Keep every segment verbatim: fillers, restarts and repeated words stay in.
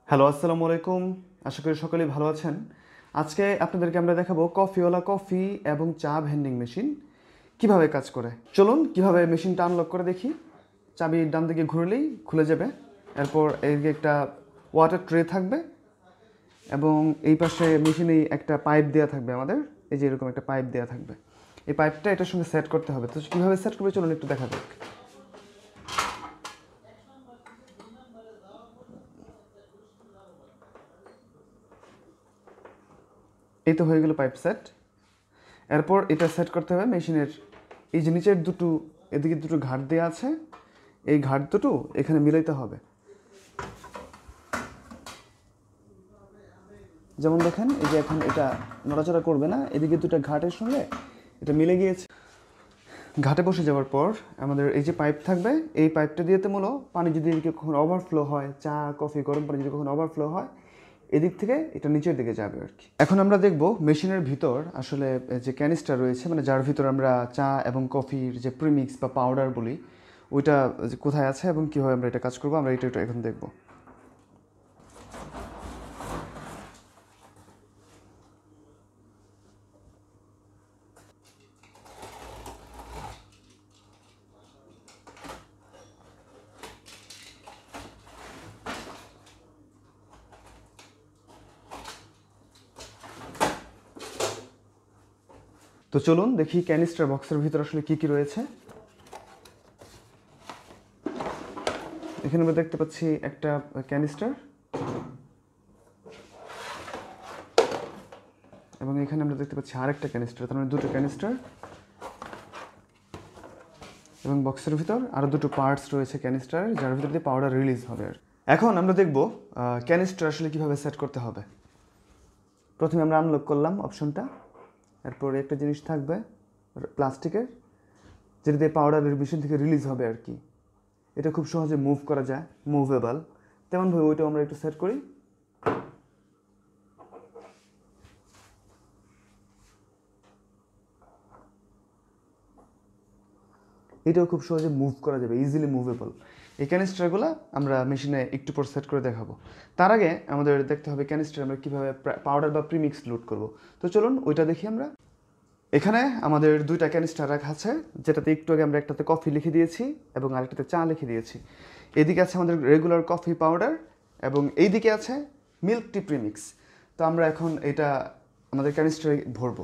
Hello, আসসালামু আলাইকুম। আশা করি সকলেই ভালো আছেন। আজকে আপনাদেরকে আমরা দেখাবো কফিওয়ালা কফি এবং চা ভেন্ডিং মেশিন কিভাবে কাজ করে। চলুন কিভাবে মেশিনটা আনলক করে দেখি। চাবি ডান দিকে ঘুরলেই খুলে যাবে। এরপর এদিকে একটা ওয়াটার ট্রে থাকবে এবং এই পাশে মেশিনেই একটা পাইপ দেওয়া থাকবে আমাদের। এই যে এরকম একটা পাইপ দেওয়া থাকবে। এই পাইপটা এটার সঙ্গে সেট করতে হবে। তো কীভাবে সেট করবে চলুন একটু দেখা যাক। এই তো হয়ে গেল পাইপ সেট। এরপর এটা সেট করতে হবে মেশিনের এই যে নিচের দুটো, এদিকে দুটো ঘাট দেওয়া আছে, এই ঘাট দুটো এখানে মিলাইতে হবে। যেমন দেখেন এই যে এখন এটা নড়াচড়া করবে না, এদিকে দুটো ঘাটের সঙ্গে এটা মিলে গিয়েছে। ঘাটে বসে যাওয়ার পর আমাদের এই যে পাইপ থাকবে, এই পাইপটা দিয়েতে মূল পানি যদি এদিকে কখনো ওভারফ্লো হয়, চা কফি গরম পানি যদি কখনো ওভারফ্লো হয়, এদিক থেকে এটা নিচের দিকে যাবে আর কি। এখন আমরা দেখব মেশিনের ভিতর আসলে যে ক্যানিস্টার রয়েছে, মানে যার ভিতর আমরা চা এবং কফির যে প্রিমিক্স বা পাউডার বলি, ওইটা কোথায় আছে এবং কীভাবে আমরা এটা কাজ করবো, আমরা এটা এটা এখন দেখব। তো চলুন দেখি ক্যানিস্টার বক্সের ভিতর আসলে কী কী রয়েছে। এখানে আমরা দেখতে পাচ্ছি একটা ক্যানিস্টার এবং এখানে আমরা দেখতে পাচ্ছি আরেকটা ক্যানিস্টার, তার মানে দুটো ক্যানিস্টার এবং বক্সের ভিতর আরও দুটো পার্টস রয়েছে ক্যানিস্টারের, যার ভিতর দিয়ে পাউডার রিলিজ হবে। আর এখন আমরা দেখব ক্যানিস্টার আসলে কীভাবে সেট করতে হবে। প্রথমে আমরা আনলক করলাম অপশনটা। এরপরে একটা জিনিস থাকবে প্লাস্টিকের, যেটা দিয়ে পাউডারের মেশিন থেকে রিলিজ হবে আর কি। এটা খুব সহজে মুভ করা যায়, মুভেবল। তেমনভাবে ওইটাও আমরা একটু সেট করি। এটাও খুব সহজে মুভ করা যাবে, ইজিলি মুভেবল। এই ক্যানিস্টারগুলো আমরা মেশিনে একটু পর সেট করে দেখাবো। তার আগে আমাদের দেখতে হবে ক্যানিস্টার আমরা কীভাবে পাউডার বা প্রিমিক্স লোড করব। তো চলুন ওইটা দেখি আমরা। এখানে আমাদের দুইটা ক্যানিস্টার রাখা আছে, যেটাতে একটু আগে আমরা একটাতে কফি লিখে দিয়েছি এবং আরেকটাতে চা লিখে দিয়েছি। এদিকে আছে আমাদের রেগুলার কফি পাউডার এবং এইদিকে আছে মিল্ক টি প্রিমিক্স। তো আমরা এখন এটা আমাদের ক্যানিস্টারে ভরবো।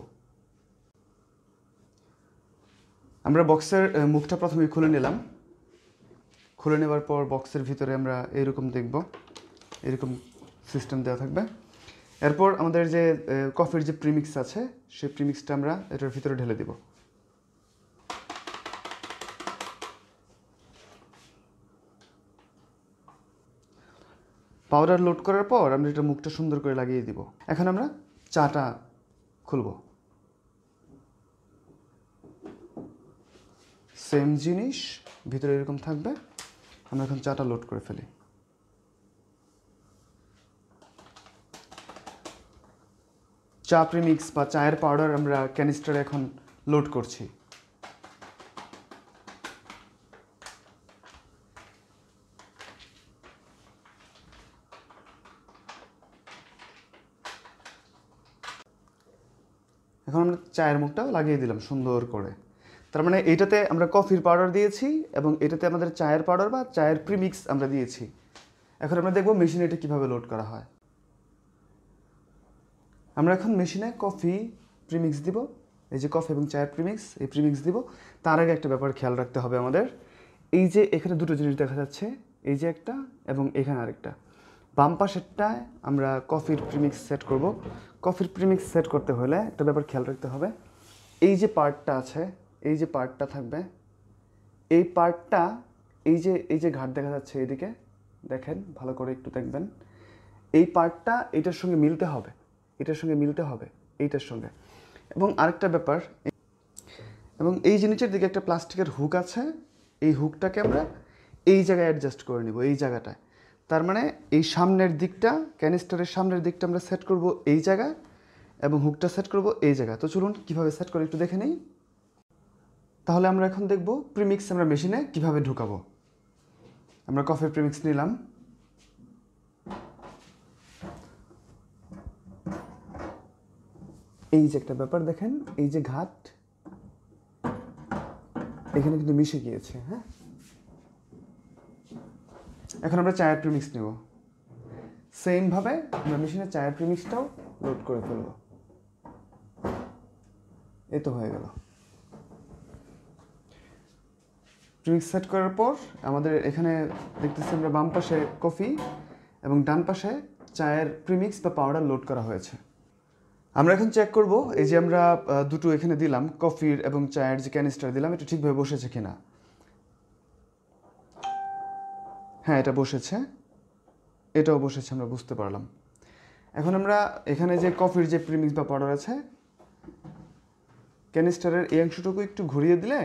আমরা বক্সের মুখটা প্রথমে খুলে নিলাম। খুলে নেওয়ার পর বক্সের ভিতরে আমরা এইরকম দেখব, এরকম সিস্টেম দেওয়া থাকবে। এরপর আমাদের যে কফির যে প্রিমিক্স আছে, সেই প্রিমিক্সটা আমরা এটার ভিতরে ঢেলে দেব। পাউডার লোড করার পর আমরা এটা মুখটা সুন্দর করে লাগিয়ে দিব। এখন আমরা চাটা খুলব। সেম জিনিস ভিতরে এরকম থাকবে। আমরা এখন চাটা লোড করে ফেলি। চা প্রিমিক্স বা চায়ের পাউডার আমরা ক্যানিস্টারে এখন লোড করছি। এখন আমরা চায়ের মুখটা লাগিয়ে দিলাম সুন্দর করে। তার মানে এইটাতে আমরা কফির পাউডার দিয়েছি এবং এটাতে আমাদের চায়ের পাউডার বা চায়ের প্রিমিক্স আমরা দিয়েছি। এখন আমরা দেখব মেশিনে এটা কীভাবে লোড করা হয়। আমরা এখন মেশিনে কফি প্রিমিক্স দিব, এই যে কফি এবং চায়ের প্রিমিক্স, এই প্রিমিক্স দিব। তার আগে একটা ব্যাপার খেয়াল রাখতে হবে আমাদের। এই যে এখানে দুটো জিনিস দেখা যাচ্ছে, এই যে একটা এবং এখানে আরেকটা। বাম পাশেরটায় আমরা কফির প্রিমিক্স সেট করব। কফির প্রিমিক্স সেট করতে হলে একটা ব্যাপার খেয়াল রাখতে হবে। এই যে পার্টটা আছে, এই যে পার্টটা থাকবে, এই পার্টটা এই যে এই যে ঘাট দেখা যাচ্ছে এদিকে, দেখেন ভালো করে একটু দেখবেন। এই পার্টটা এটার সঙ্গে মিলতে হবে, এটার সঙ্গে মিলতে হবে এইটার সঙ্গে। এবং আরেকটা ব্যাপার, এবং এই জিনিসের দিকে একটা প্লাস্টিকের হুক আছে, এই হুকটাকে আমরা এই জায়গায় অ্যাডজাস্ট করে নিব, এই জায়গাটায়। তার মানে এই সামনের দিকটা, ক্যানিস্টারের সামনের দিকটা আমরা সেট করব এই জায়গায় এবং হুকটা সেট করব এই জায়গায়। তো চলুন কীভাবে সেট করে একটু দেখে নিই। তাহলে আমরা এখন দেখব প্রিমিক্স আমরা মেশিনে কীভাবে ঢুকাবো। আমরা কফির প্রিমিক্স নিলাম, এই যে একটা ব্যাপার দেখেন, এই যে ঘাট এখানে কিন্তু মিশে গিয়েছে। হ্যাঁ, এখন আমরা চায়ের প্রিমিক্স নেব। সেম ভাবে আমরা মেশিনে চায়ের প্রিমিক্সটাও লোড করে ফেলব। এই তো হয়ে গেল। প্রিমিক্স সেট করার পর আমাদের এখানে দেখতেছি আমরা বাম পাশে কফি এবং ডান পাশে চায়ের প্রিমিক্স বা পাউডার লোড করা হয়েছে। আমরা এখন চেক করব এই যে আমরা দুটো এখানে দিলাম কফির এবং চায়ের যে ক্যানিস্টার দিলাম এটা ঠিকভাবে বসেছে কিনা। হ্যাঁ, এটা বসেছে, এটাও বসেছে, আমরা বুঝতে পারলাম। এখন আমরা এখানে যে কফির যে প্রিমিক্স বা পাউডার আছে ক্যানিস্টারের এই অংশটুকু একটু ঘুরিয়ে দিলে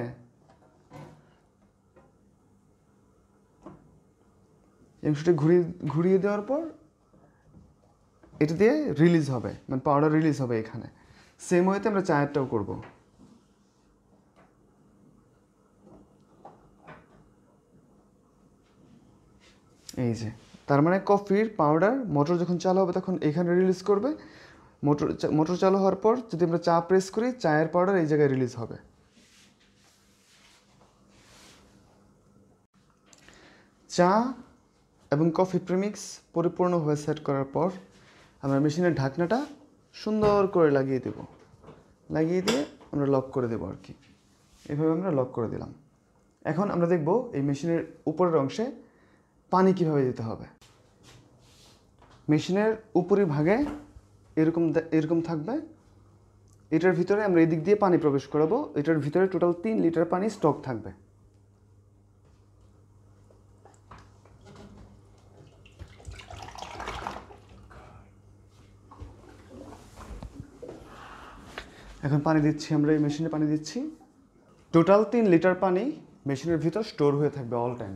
এই অংশটা ঘুরিয়ে ঘুরিয়ে দেওয়ার পর এটা দিয়ে রিলিজ হবে, মানে পাউডার রিলিজ হবে এখানে। সেম ওয়েতে আমরা চায়েরটাও করব। এই যে তার মানে কফির পাউডার মোটর যখন চালু হবে তখন এখানে রিলিজ করবে। মোটর মোটর চালু হওয়ার পর যদি আমরা চা প্রেস করি চায়ের পাউডার এই জায়গায় রিলিজ হবে। চা এবং কফি প্রিমিক্স পরিপূর্ণভাবে সেট করার পর আমরা মেশিনের ঢাকনাটা সুন্দর করে লাগিয়ে দেব। লাগিয়ে দিয়ে আমরা লক করে দেবো আর কি। এভাবে আমরা লক করে দিলাম। এখন আমরা দেখব এই মেশিনের উপরের অংশে পানি কিভাবে দিতে হবে। মেশিনের উপরি ভাগে এরকম এরকম থাকবে। এটার ভিতরে আমরা এই দিক দিয়ে পানি প্রবেশ করাবো। এটার ভিতরে টোটাল তিন লিটার পানি স্টক থাকবে। এখন পানি দিচ্ছি, আমরা এই মেশিনে পানি দিচ্ছি। টোটাল তিন লিটার পানি মেশিনের ভিতর স্টোর হয়ে থাকবে অল টাইম।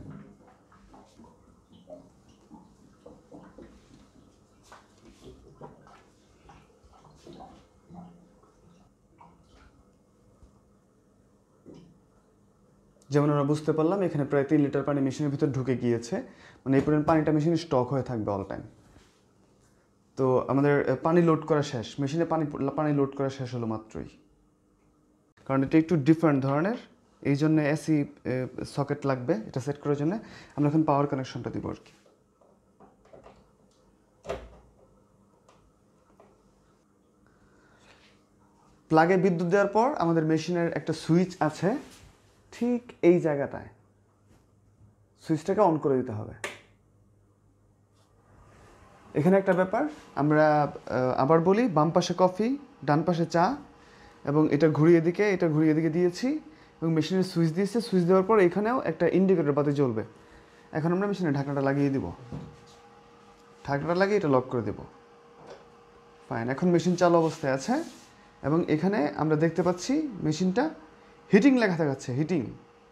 যেমন আমরা বুঝতে পারলাম এখানে প্রায় তিন লিটার পানি মেশিনের ভিতর ঢুকে গিয়েছে, মানে এই পরিমাণ পানিটা মেশিনে স্টক হয়ে থাকবে অল টাইম। তো আমাদের পানি লোড করা শেষ, মেশিনে পানি পানি লোড করা শেষ হলো মাত্রই। কারণ এটা একটু ডিফারেন্ট ধরনের, এই জন্য এসি সকেট লাগবে এটা সেট করার জন্য। আমরা এখন পাওয়ার কানেকশনটা দিব আর কি। প্লাগে বিদ্যুৎ দেওয়ার পর আমাদের মেশিনের একটা সুইচ আছে ঠিক এই জায়গাটায়, সুইচটাকে অন করে দিতে হবে। এখানে একটা ব্যাপার আমরা আবার বলি, বাম পাশে কফি ডান পাশে চা এবং এটা ঘুরিয়ে দিকে এটা ঘুরিয়ে দিকে দিয়েছি এবং মেশিনের সুইচ দিয়েছে। সুইচ দেওয়ার পর এখানেও একটা ইন্ডিকেটর বাতি জ্বলবে। এখন আমরা মেশিনের ঢাকনাটা লাগিয়ে দিব। ঢাকনাটা লাগিয়ে এটা লক করে দেব। ফাইন, এখন মেশিন চালু অবস্থায় আছে এবং এখানে আমরা দেখতে পাচ্ছি মেশিনটা হিটিং লেখা দেখাচ্ছে, হিটিং।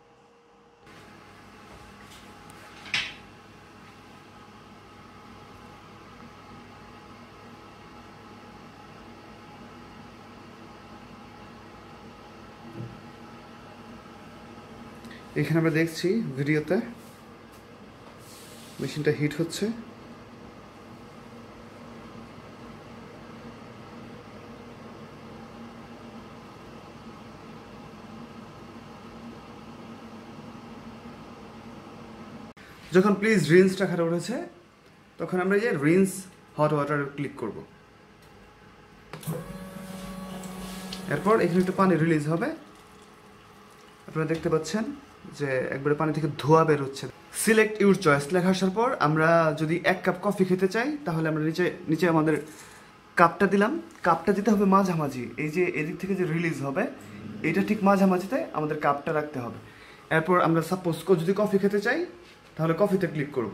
এখানে আমরা দেখছি ভিডিওতে মেশিনটা হিট হচ্ছে। যখন প্লিজ রিন্স টাকাটা উঠেছে তখন আমরা যে রিন্স হট ওয়াটার ক্লিক করব। এরপর এখানে একটু পানি রিলিজ হবে। আপনারা দেখতে পাচ্ছেন যে একবারে পানি থেকে ধোঁয়া বের হচ্ছে। সিলেক্ট ইউর চয়েস লেখা আসার পর আমরা যদি এক কাপ কফি খেতে চাই তাহলে আমরা নিচে নিচে আমাদের কাপটা দিলাম। কাপটা দিতে হবে মাঝামাঝি, এই যে এদিক থেকে যে রিলিজ হবে এটা ঠিক মাঝামাঝিতে আমাদের কাপটা রাখতে হবে। এরপর আমরা সাপোজ যদি কফি খেতে চাই তাহলে কফিতে ক্লিক করব।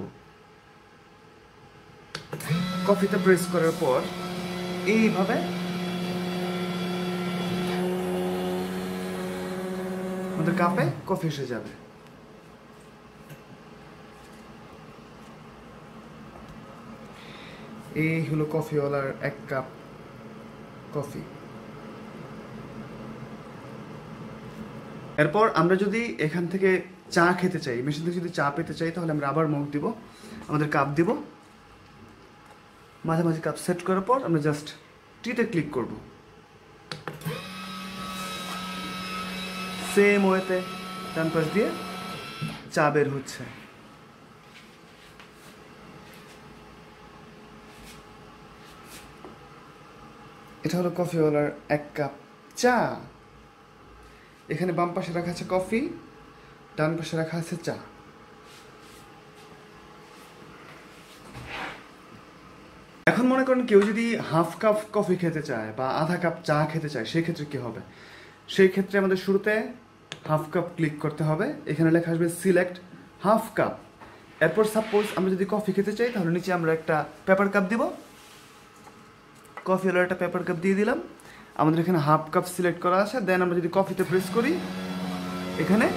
কফিতে প্রেস করার পর এইভাবে আমাদের কাপে কফি এসে যাবে। এই হলো কফিওয়ালার এক কাপ কফি। এরপর আমরা যদি এখান থেকে চা খেতে চাই, মেশিন থেকে যদি চা পেতে চাই তাহলে আমরা আবার মগ দিব, আমাদের কাপ দিব। মাঝামাঝি কাপ সেট করার পর আমরা জাস্ট টিতে ক্লিক করব। সেম ওয়েতে ডান পাশ দিয়ে চা বের হচ্ছে। এটা হলো কফিওয়ালার এক কাপ চা। এখানে বাম পাশে রাখা আছে কফি, ডান পাশে রাখা আছে চা। এখন মনে করেন কেউ যদি হাফ কাপ কফি খেতে চায় বা আধা কাপ চা খেতে চায়, সেই ক্ষেত্রে কি হবে? সেই ক্ষেত্রে আমাদের শুরুতে হাফ কাপ ক্লিক করতে হবে, এখানে লেখা আসবে সিলেক্ট হাফ কাপ। এরপর সাপোজ আমরা যদি কফি খেতে চাই তাহলে নিচে আমরা একটা পেপার কাপ দিব, কফি হলো একটা পেপার কাপ দিয়ে দিলাম। আমাদের এখানে হাফ কাপ সিলেক্ট করা আছে। দেন আমরা যদি কফিতে প্রেস করি, এখানে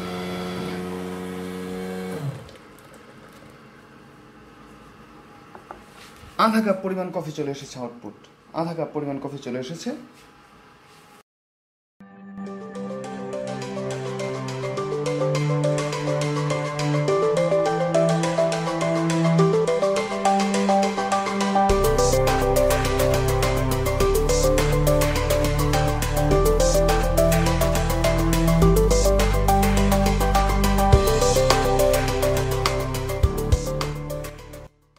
আধা কাপ পরিমাণ কফি চলে এসেছে, আউটপুট আধা কাপ পরিমাণ কফি চলে এসেছে।